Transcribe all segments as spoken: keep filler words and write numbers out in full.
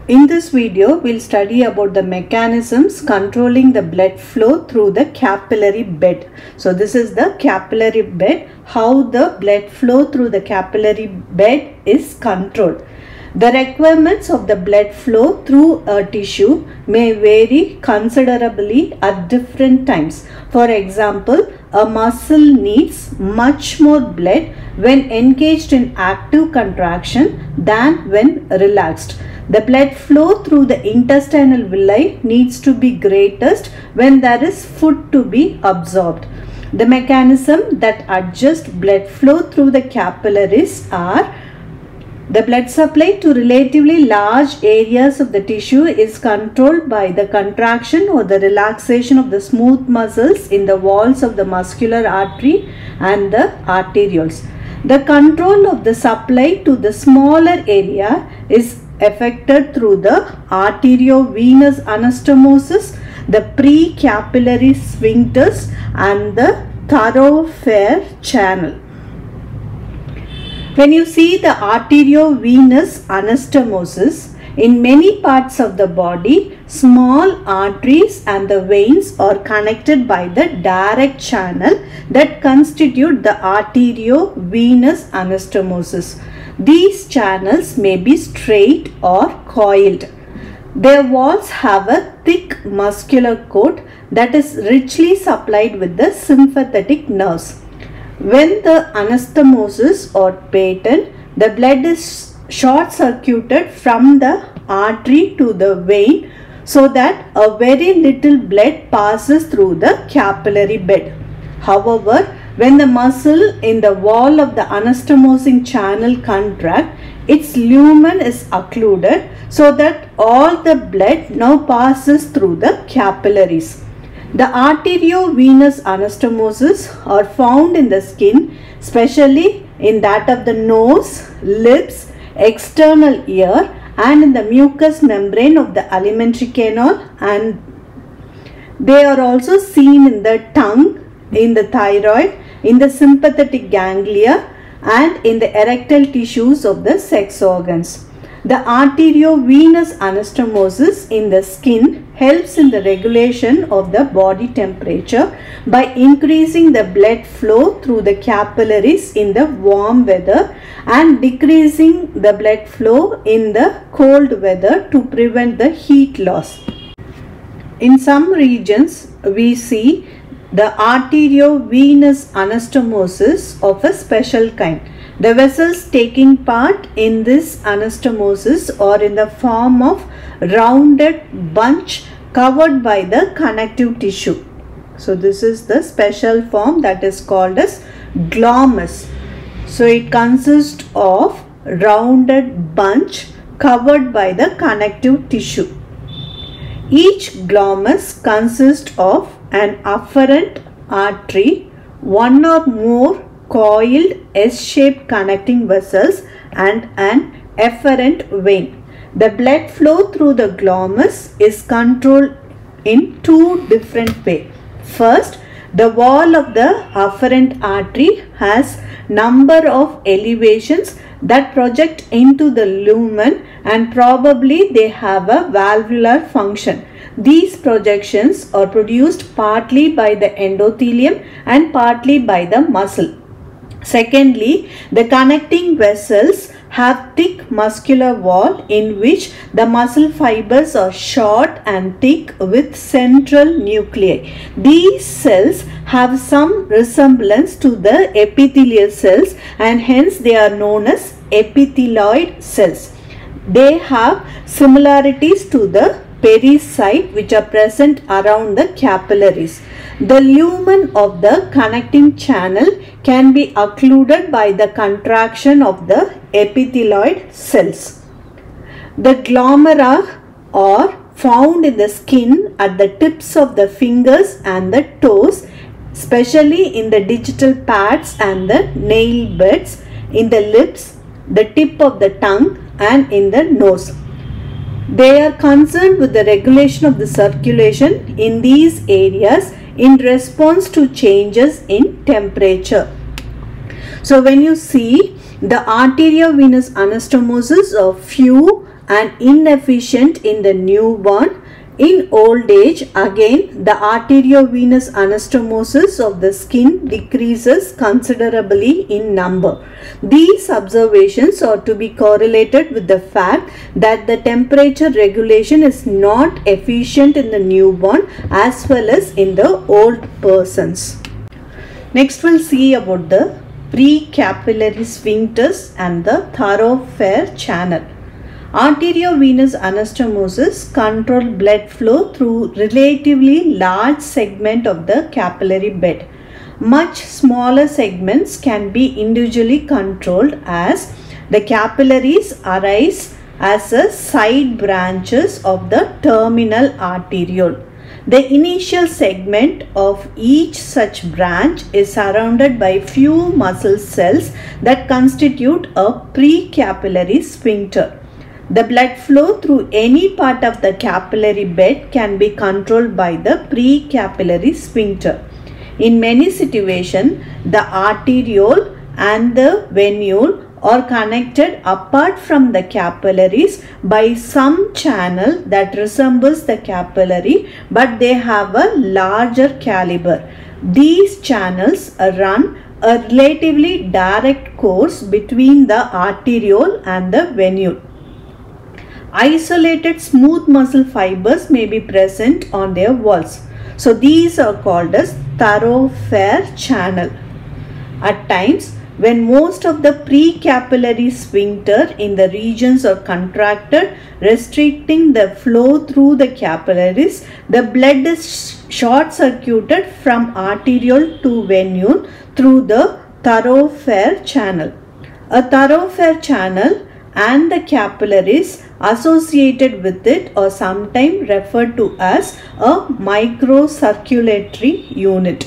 In this video, we'll study about the mechanisms controlling the blood flow through the capillary bed. So this is the capillary bed, how the blood flow through the capillary bed is controlled. The requirements of the blood flow through a tissue may vary considerably at different times. For example, a muscle needs much more blood when engaged in active contraction than when relaxed. The blood flow through the intestinal villi needs to be greatest when there is food to be absorbed. The mechanism that adjusts blood flow through the capillaries are: the blood supply to relatively large areas of the tissue is controlled by the contraction or the relaxation of the smooth muscles in the walls of the muscular artery and the arterioles. The control of the supply to the smaller area is effected through the arteriovenous anastomosis, the precapillary sphincters, and the thoroughfare channel. When you see the arteriovenous anastomosis, in many parts of the body, small arteries and the veins are connected by the direct channel that constitute the arteriovenous anastomosis. These channels may be straight or coiled. Their walls have a thick muscular coat that is richly supplied with the sympathetic nerves. When the anastomosis or patent, the blood is short-circuited from the artery to the vein so that a very little blood passes through the capillary bed. However, when the muscle in the wall of the anastomosing channel contract, its lumen is occluded so that all the blood now passes through the capillaries. The arteriovenous anastomosis are found in the skin, especially in that of the nose, lips, external ear, and in the mucous membrane of the alimentary canal, and they are also seen in the tongue, in the thyroid, in the sympathetic ganglia, and in the erectile tissues of the sex organs. The arteriovenous anastomosis in the skin helps in the regulation of the body temperature by increasing the blood flow through the capillaries in the warm weather and decreasing the blood flow in the cold weather to prevent the heat loss. In some regions, we see the arteriovenous anastomosis of a special kind. The vessels taking part in this anastomosis are in the form of rounded bunch covered by the connective tissue. So this is the special form that is called as glomus. So it consists of rounded bunch covered by the connective tissue. Each glomus consists of an afferent artery, one or more coiled S-shaped connecting vessels, and an efferent vein. The blood flow through the glomus is controlled in two different ways. First, the wall of the afferent artery has number of elevations that project into the lumen, and probably they have a valvular function. These projections are produced partly by the endothelium and partly by the muscle. Secondly, the connecting vessels have thick muscular wall in which the muscle fibers are short and thick with central nuclei. These cells have some resemblance to the epithelial cells, and hence they are known as epithelioid cells. They have similarities to the pericyte which are present around the capillaries. The lumen of the connecting channel can be occluded by the contraction of the epithelioid cells. The glomera are found in the skin at the tips of the fingers and the toes, especially in the digital pads and the nail beds, in the lips, the tip of the tongue, and in the nose. They are concerned with the regulation of the circulation in these areas in response to changes in temperature. So when you see the arteriovenous anastomosis of few and inefficient in the newborn. In old age, again, the arteriovenous anastomosis of the skin decreases considerably in number. These observations are to be correlated with the fact that the temperature regulation is not efficient in the newborn as well as in the old persons. Next, we'll see about the precapillary sphincters and the thoroughfare channel. Arteriovenous anastomosis control blood flow through relatively large segment of the capillary bed. Much smaller segments can be individually controlled as the capillaries arise as a side branches of the terminal arteriole. The initial segment of each such branch is surrounded by few muscle cells that constitute a precapillary sphincter. The blood flow through any part of the capillary bed can be controlled by the precapillary sphincter. In many situations, the arteriole and the venule are connected apart from the capillaries by some channel that resembles the capillary, but they have a larger caliber. These channels run a relatively direct course between the arteriole and the venule. Isolated smooth muscle fibers may be present on their walls. So these are called as thoroughfare channel. At times, when most of the precapillary sphincter in the regions are contracted, restricting the flow through the capillaries, the blood is short-circuited from arteriole to venule through the thoroughfare channel. A thoroughfare channel and the capillaries associated with it are sometimes referred to as a microcirculatory unit.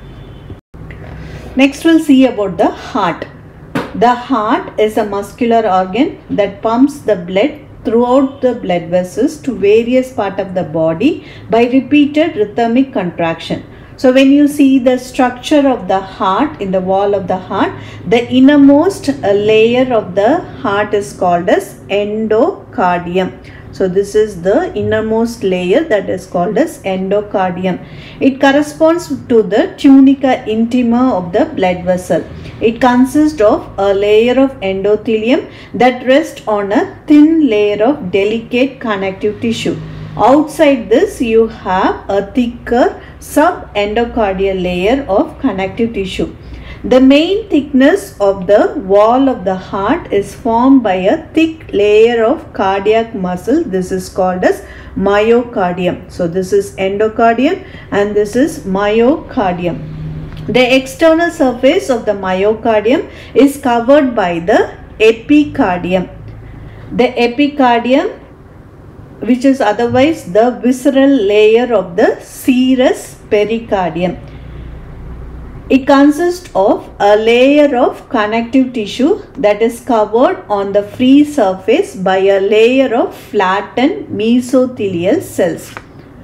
Next, we'll see about the heart. The heart is a muscular organ that pumps the blood throughout the blood vessels to various parts of the body by repeated rhythmic contraction. So when you see the structure of the heart in the wall of the heart, the innermost layer of the heart is called as endocardium. So this is the innermost layer that is called as endocardium. It corresponds to the tunica intima of the blood vessel. It consists of a layer of endothelium that rests on a thin layer of delicate connective tissue. Outside this, you have a thicker subendocardial layer of connective tissue. The main thickness of the wall of the heart is formed by a thick layer of cardiac muscle. This is called as myocardium. So this is endocardium and this is myocardium. The external surface of the myocardium is covered by the epicardium. The epicardium, which is otherwise the visceral layer of the serous pericardium. It consists of a layer of connective tissue that is covered on the free surface by a layer of flattened mesothelial cells.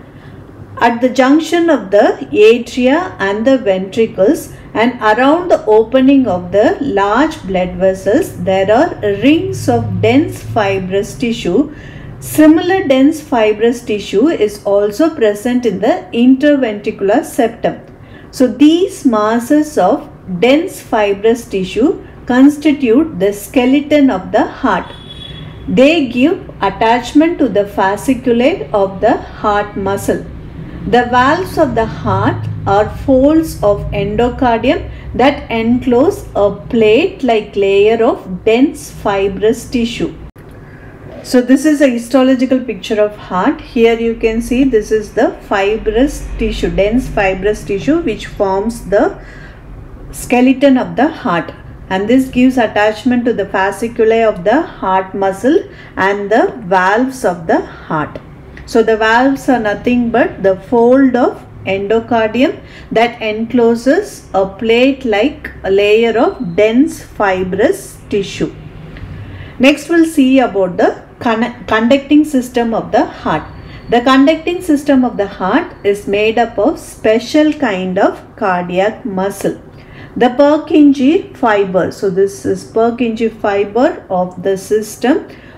At the junction of the atria and the ventricles and around the opening of the large blood vessels, there are rings of dense fibrous tissue. Similar dense fibrous tissue is also present in the interventricular septum. So these masses of dense fibrous tissue constitute the skeleton of the heart. They give attachment to the fasciculae of the heart muscle. The valves of the heart are folds of endocardium that enclose a plate-like layer of dense fibrous tissue. So this is a histological picture of heart. Here you can see this is the fibrous tissue, dense fibrous tissue which forms the skeleton of the heart, and this gives attachment to the fasciculae of the heart muscle and the valves of the heart. So the valves are nothing but the fold of endocardium that encloses a plate-like layer of dense fibrous tissue. Next we'll see about the conducting system of the heart. The conducting system of the heart is made up of special kind of cardiac muscle. The Purkinje fiber, so this is Purkinje fiber of the system,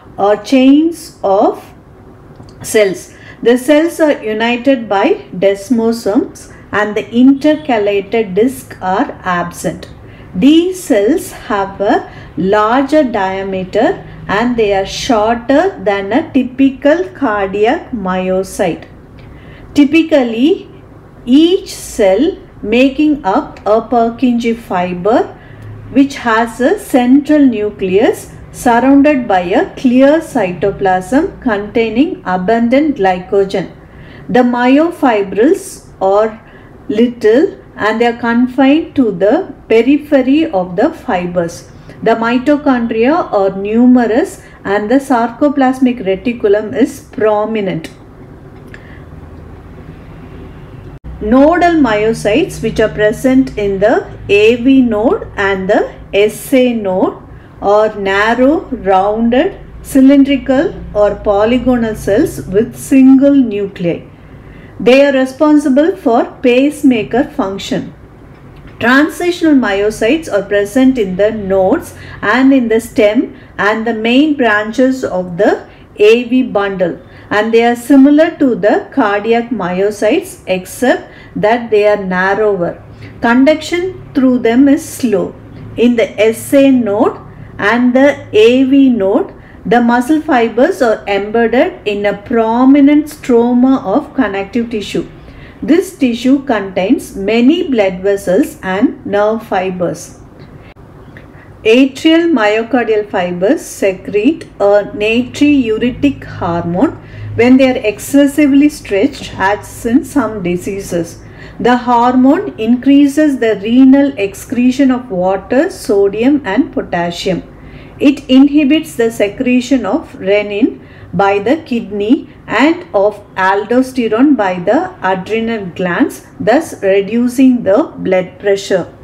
or chains of cells. The cells are united by desmosomes and the intercalated discs are absent. These cells have a larger diameter and they are shorter than a typical cardiac myocyte. Typically, each cell making up a Purkinje fiber which has a central nucleus surrounded by a clear cytoplasm containing abundant glycogen. The myofibrils are little and they are confined to the periphery of the fibers. The mitochondria are numerous and the sarcoplasmic reticulum is prominent. Nodal myocytes, which are present in the A V node and the S A node, are narrow, rounded, cylindrical or polygonal cells with single nuclei. They are responsible for pacemaker function. Transitional myocytes are present in the nodes and in the stem and the main branches of the A V bundle, and they are similar to the cardiac myocytes except that they are narrower. Conduction through them is slow. In the S A node and the A V node, the muscle fibers are embedded in a prominent stroma of connective tissue. This tissue contains many blood vessels and nerve fibers. Atrial myocardial fibers secrete a natriuretic hormone when they are excessively stretched, as in some diseases. The hormone increases the renal excretion of water, sodium and potassium. It inhibits the secretion of renin by the kidney and of aldosterone by the adrenal glands, thus reducing the blood pressure.